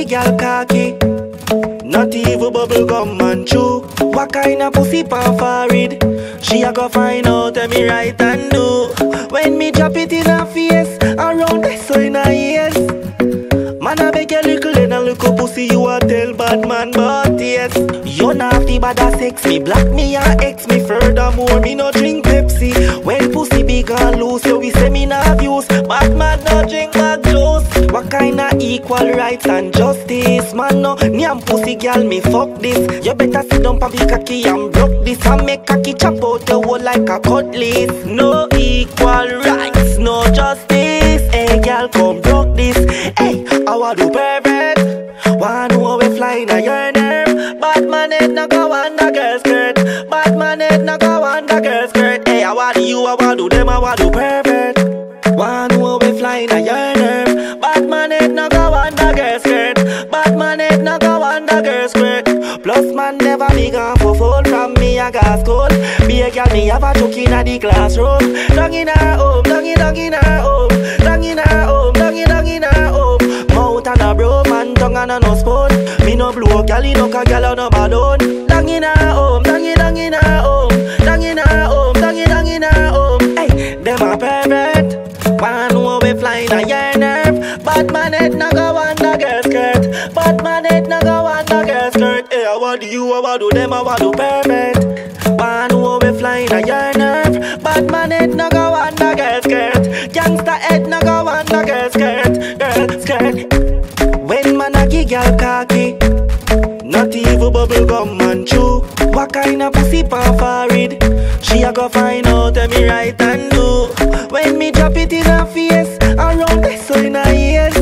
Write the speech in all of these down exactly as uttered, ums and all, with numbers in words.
girl cocky. Not even bubble gum and chew. What kind of pussy pan farid? She a go find out and me right and do. When me drop it in her face, around this so in her ears. Man I beg you little and a little pussy you a tell bad man but yes. You not the bad a sex me, black me and X me. Furthermore me no drink Pepsi. When pussy big and loose, so we say me not abuse. Bad man no drink back juice. What kind of equal rights and justice? Man no, nyam pussy girl me fuck this. You better sit down public cocky and broke this. And make cocky chop out your whole like a cutlass. No equal rights, no justice. Hey girl come broke this. Hey, I want to pervert. One who we flying a your nerve. Bad man head no go on the girl skirt. Bad man head no go on the girl skirt. Hey, I want you, I want to them, I want to pervert. One who we flying a your nerve. Bad man head no go on the girl skirt. Bad man head no go on the girl skirt. Plus man never be gone for phone from me a gas cold. Be a girl me have a joke in a the classroom. Down in her home, down in, down in her home. Down in her home, down in, down in her home. Mouth and a bro man, tongue and a no spoon. Me no blow, gal in no car, gal on no balloon. Down in her home, down in, down in her home. Down in her home, down in, down in her home. Hey, them a pervert. One who we flying a your nerve. Bad man head no go on the girl skirt. Bad man head no go on the girl skirt. Hey, I want you, I want to them, I want to pervert. One who we flying a your nerve. Bad man head no go on the girl skirt. Gangsta head no go on the girl skirt. Girl skirt. When man a give girl cocky, not even bubble gum and chew. What kind of pussy pan farid? She a go find out and me right and do. When me drop it in her face, around this so in her ears.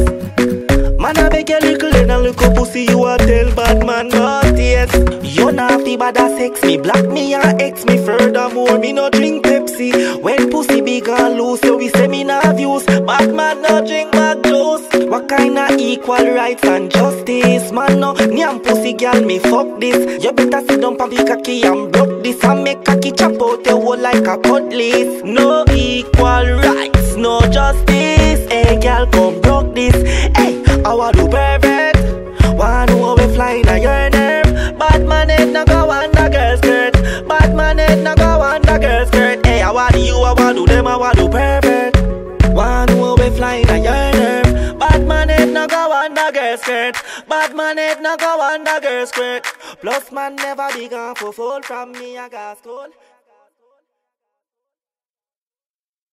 Man I beg you little and a little pussy you a tell bad man but yes. You not the bad a sex me, black me and X me. Furthermore me no drink Pepsi. When pussy big and loose, so we say me not abuse. Bad man no drink back juice. What kind of equal rights and justice? Man no, nyam pussy girl me fuck this. You better sit down public cocky and broke this. And make cocky chop out your whole like a cutlass. No equal rights, no justice. Hey girl come broke this. Hey, I want to pervert. One who we flying a your nerve. Bad man head no go on the girl skirt. Bad man head no go on the girl skirt. Hey, I want you, I want to them, I want to pervert. One who we flying a your nerve. Bad man head no go on the girl skirt. Bad man head no go on the girl skirt. Plus man never be gone for phone from me a gas cold.